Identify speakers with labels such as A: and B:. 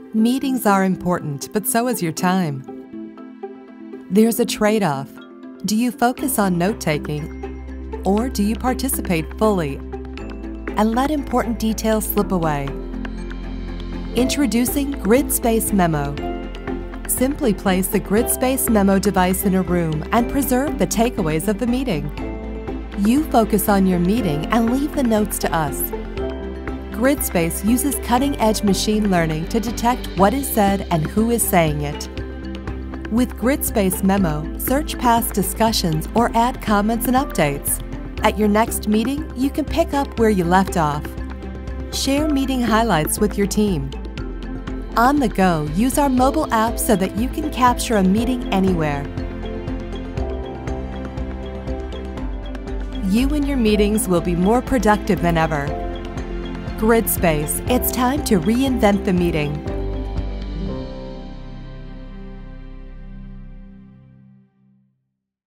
A: Meetings are important, but so is your time. There's a trade-off. Do you focus on note-taking, or do you participate fully and let important details slip away? Introducing Gridspace Memo. Simply place the Gridspace Memo device in a room and preserve the takeaways of the meeting. You focus on your meeting and leave the notes to us. Gridspace uses cutting-edge machine learning to detect what is said and who is saying it. With Gridspace Memo, search past discussions or add comments and updates. At your next meeting, you can pick up where you left off. Share meeting highlights with your team. On the go, use our mobile app so that you can capture a meeting anywhere. You and your meetings will be more productive than ever. Gridspace, it's time to reinvent the meeting.